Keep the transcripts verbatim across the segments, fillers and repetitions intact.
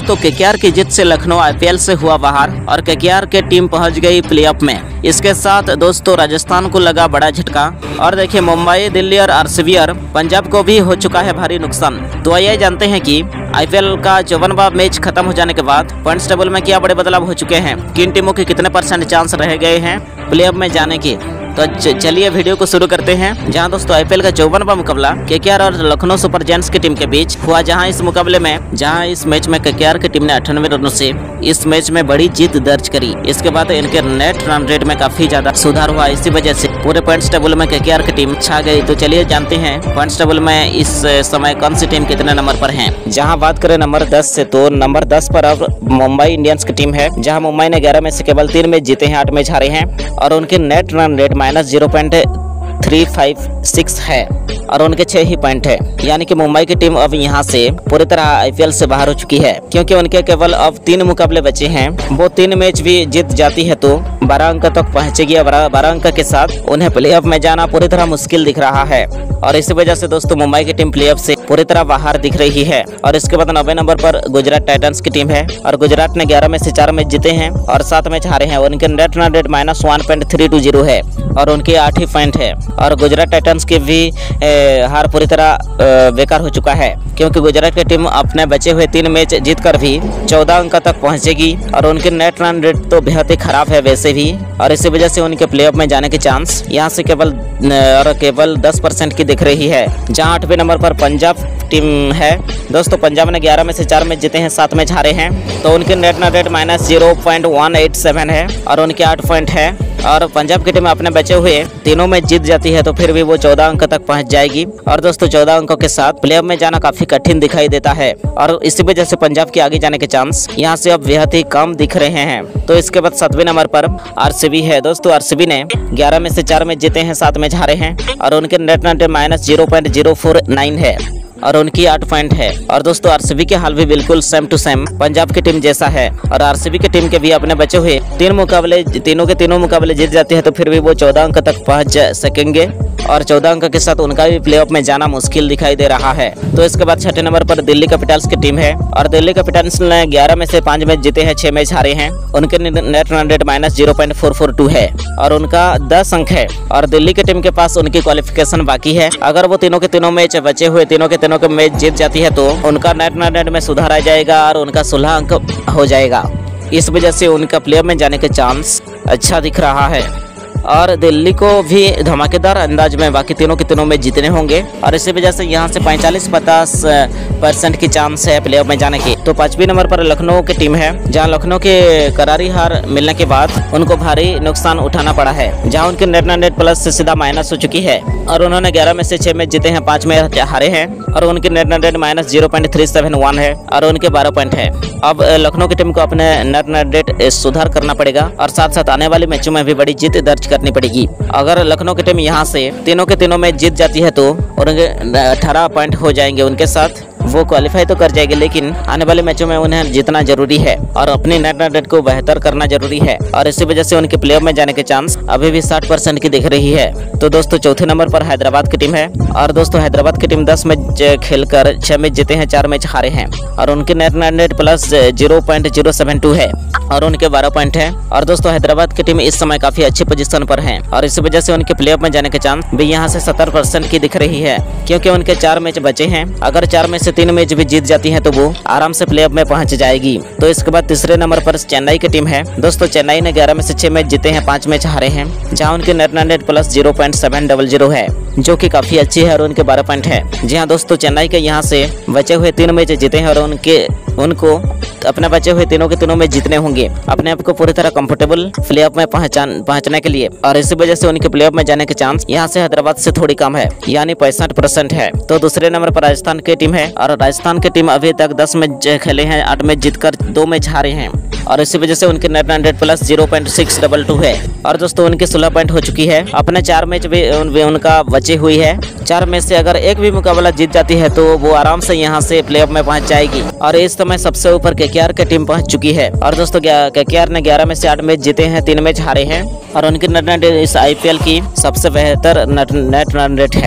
दोस्तों केकेआर की जीत से लखनऊ आईपीएल से हुआ बाहर और केकेआर के टीम पहुंच गई प्लेऑफ में। इसके साथ दोस्तों राजस्थान को लगा बड़ा झटका और देखिए मुंबई, दिल्ली और आरसीबी और पंजाब को भी हो चुका है भारी नुकसान। तो आइए जानते हैं कि आईपीएल का चौवनवां मैच खत्म हो जाने के बाद पॉइंट्स टेबल में क्या बड़े बदलाव हो चुके हैं, किन टीमों के कितने परसेंट चांस रह गए हैं प्लेऑफ में जाने की। तो चलिए वीडियो को शुरू करते हैं। जहां दोस्तों आईपीएल का चौवनवां मुकाबला केकेआर और लखनऊ सुपर जायंट्स की टीम के बीच हुआ। जहां इस मुकाबले में जहां इस मैच में केकेआर की टीम ने अट्ठानवे रनों से इस मैच में बड़ी जीत दर्ज करी। इसके बाद इनके नेट रन रेट में काफी ज्यादा सुधार हुआ। इसी वजह से पूरे पॉइंट्स टेबल में केकेआर की टीम छा गई। तो चलिए जानते हैं पॉइंट्स टेबल में इस समय कौन सी टीम कितने नंबर पर है। जहाँ बात करें नंबर दस से, तो नंबर दस पर अब मुंबई इंडियंस की टीम है। जहाँ मुंबई ने ग्यारह में से केवल तीन मैच जीते हैं, आठ मैच हारे हैं और उनके net run rate minus zero point three five six है और उनके छह ही पॉइंट है। यानी कि मुंबई की टीम अब यहां से पूरी तरह आईपीएल से बाहर हो चुकी है, क्योंकि उनके केवल अब तीन मुकाबले बचे हैं। वो तीन मैच भी जीत जाती है तो बारह अंक तक पहुंचेगी। बारह अंक के साथ उन्हें प्लेऑफ में जाना पूरी तरह मुश्किल दिख रहा है और इसी वजह से दोस्तों मुंबई की टीम प्लेऑफ से पूरी तरह बाहर दिख रही है। और इसके बाद नब्बे नंबर पर गुजरात टाइटंस की टीम है और गुजरात ने ग्यारह में से चार मैच जीते हैं और सात मैच हारे हैं। उनके net run rate minus one point three two zero है और उनके आठ ही पॉइंट है। और गुजरात टाइटंस की भी ए, हार पूरी तरह बेकार हो चुका है, क्योंकि गुजरात की टीम अपने बचे हुए तीन मैच जीतकर भी चौदह अंक तक पहुंचेगी और उनके नेट रन रेट तो बेहद ही खराब है वैसे भी। और इसी वजह से उनके प्लेऑफ में जाने के चांस यहां से केवल और केवल दस परसेंट की दिख रही है। जहां आठवें नंबर पर पंजाब टीम है। दोस्तों पंजाब ने ग्यारह में से चार मैच जीते हैं, सात मैच हारे हैं, तो उनके net run rate minus zero point one eight seven है और उनके आठ पॉइंट है। और पंजाब की टीम अपने बचे हुए तीनों में जीत जाती है तो फिर भी वो चौदह अंक तक पहुंच जाएगी। और दोस्तों चौदह अंकों के साथ प्लेऑफ में जाना काफी कठिन दिखाई देता है और इसी वजह से पंजाब के आगे जाने के चांस यहां से अब बेहद ही कम दिख रहे हैं। तो इसके बाद सातवें नंबर पर आरसीबी है। दोस्तों आरसीबी ने ग्यारह में से चार मैच जीते हैं, सात मैच हारे हैं और उनके net run rate minus zero point zero four nine है और उनकी आठ पॉइंट है। और दोस्तों आरसीबी के हाल भी बिल्कुल सेम टू सेम पंजाब की टीम जैसा है और आरसीबी की टीम के भी अपने बचे हुए तीन मुकाबले तीनों के तीनों मुकाबले जीत जाते हैं तो फिर भी वो चौदह अंक तक पहुंच सकेंगे और चौदह अंक के साथ उनका भी प्लेऑफ में जाना मुश्किल दिखाई दे रहा है। तो इसके बाद छठे नंबर पर दिल्ली कैपिटल्स की टीम है और दिल्ली कैपिटल्स ने ग्यारह में से पांच मैच जीते हैं, छह मैच हारे हैं। उनके net run rate minus zero point four four two है और उनका दस अंक है और दिल्ली की टीम के पास उनकी क्वालिफिकेशन बाकी है। अगर वो तीनों के तीनों मैच बचे हुए तीनों के तीनों के मैच जीत जाती है तो उनका नेट रन रेट में सुधार आ जाएगा और उनका सोलह अंक हो जाएगा। इस वजह से उनका प्लेऑफ में जाने के चांस अच्छा दिख रहा है और दिल्ली को भी धमाकेदार अंदाज में बाकी तीनों के तीनों में जीतने होंगे और इसी वजह से यहाँ से पैंतालीस पचास परसेंट की चांस है प्लेऑफ में जाने की। तो पांचवी नंबर पर लखनऊ की टीम है, जहाँ लखनऊ के करारी हार मिलने के बाद उनको भारी नुकसान उठाना पड़ा है। जहाँ उनके नेट रन रेट प्लस से सीधा माइनस हो चुकी है और उन्होंने ग्यारह में से छह मैच जीते हैं, पांच मैच हारे हैं और उनके net run rate minus zero point three seven one है और उनके बारह पॉइंट है। अब लखनऊ की टीम को अपने नेट रन रेट सुधार करना पड़ेगा और साथ साथ आने वाले मैचों में भी बड़ी जीत दर्ज करनी पड़ेगी। अगर लखनऊ की टीम यहां से तीनों के तीनों में जीत जाती है तो उनके अठारह पॉइंट हो जाएंगे, उनके साथ वो क्वालिफाई तो कर जाएगी, लेकिन आने वाले मैचों में उन्हें जीतना जरूरी है और अपनी नेट रन रेट को बेहतर करना जरूरी है और इसी वजह से उनके प्लेऑफ में जाने के चांस अभी भी साठ परसेंट की दिख रही है। तो दोस्तों चौथे नंबर पर हैदराबाद की टीम है और दोस्तों हैदराबाद की टीम दस मैच खेलकर छह मैच जीते हैं, चार मैच हारे हैं और उनके net run rate plus zero point zero seven two है और उनके बारह पॉइंट है। और दोस्तों हैदराबाद की टीम इस समय काफी अच्छी पोजीशन पर है और इसी वजह से उनके प्लेऑफ में जाने के चांस भी यहाँ से सत्तर परसेंट की दिख रही है, क्योंकि उनके चार मैच बचे हैं। अगर चार में से तीन मैच भी जीत जाती है तो वो आराम से प्लेऑफ में पहुंच जाएगी। तो इसके बाद तीसरे नंबर पर चेन्नई की टीम है। दोस्तों चेन्नई ने ग्यारह में से छह मैच जीते हैं, पांच मैच हारे हैं, जहां उनके net run rate plus zero point seven double zero है, जो कि काफी अच्छी है और उनके बारह पॉइंट है। जी हाँ दोस्तों चेन्नई के यहाँ से बचे हुए तीन मैच जीते हैं और उनके उनको अपने बचे हुए तीनों के तीनों में जीतने होंगे अपने आप को पूरी तरह कंफर्टेबल प्लेऑफ में पहचान पहुंचने के लिए और इसी वजह से उनके प्लेऑफ में जाने के चांस यहाँ से हैदराबाद से थोड़ी कम है, यानी पैंसठ परसेंट है। तो दूसरे नंबर पर राजस्थान की टीम है और राजस्थान की टीम अभी तक दस मैच खेले हैं, आठ मैच जीतकर दो मैच हारे हैं और इसी वजह से उनके net run rate plus zero point six double two है और दोस्तों उनकी सोलह पॉइंट हो चुकी है। अपने चार मैच भी उन, उनका बची हुई है, चार में से अगर एक भी मुकाबला जीत जाती है तो वो आराम से यहाँ से प्लेऑफ में पहुंच जाएगी और इस समय सबसे ऊपर केकेआर की टीम पहुंच चुकी है। और दोस्तों केकेआर ने ग्यारह में से आठ मैच जीते हैं, तीन मैच हारे हैं और उनकी नेट रन रेट इस आईपीएल की सबसे बेहतर नेट रन रेट है।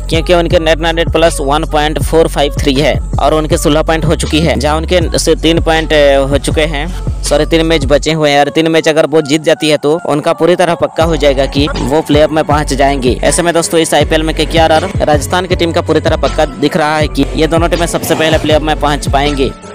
क्योंकि उनके net run rate plus one point four five three है और उनके सोलह पॉइंट हो चुकी है, जहां उनके से तीन पॉइंट हो चुके हैं। सॉरी तीन मैच बचे हुए हैं और तीन मैच अगर वो जीत जाती है तो उनका पूरी तरह पक्का हो जाएगा कि वो प्लेऑफ में पहुंच जाएंगी। ऐसे में दोस्तों इस आईपीएल में केकेआर और राजस्थान की टीम का पूरी तरह पक्का दिख रहा है कि ये दोनों टीमें सबसे पहले प्लेऑफ में पहुंच पाएंगी।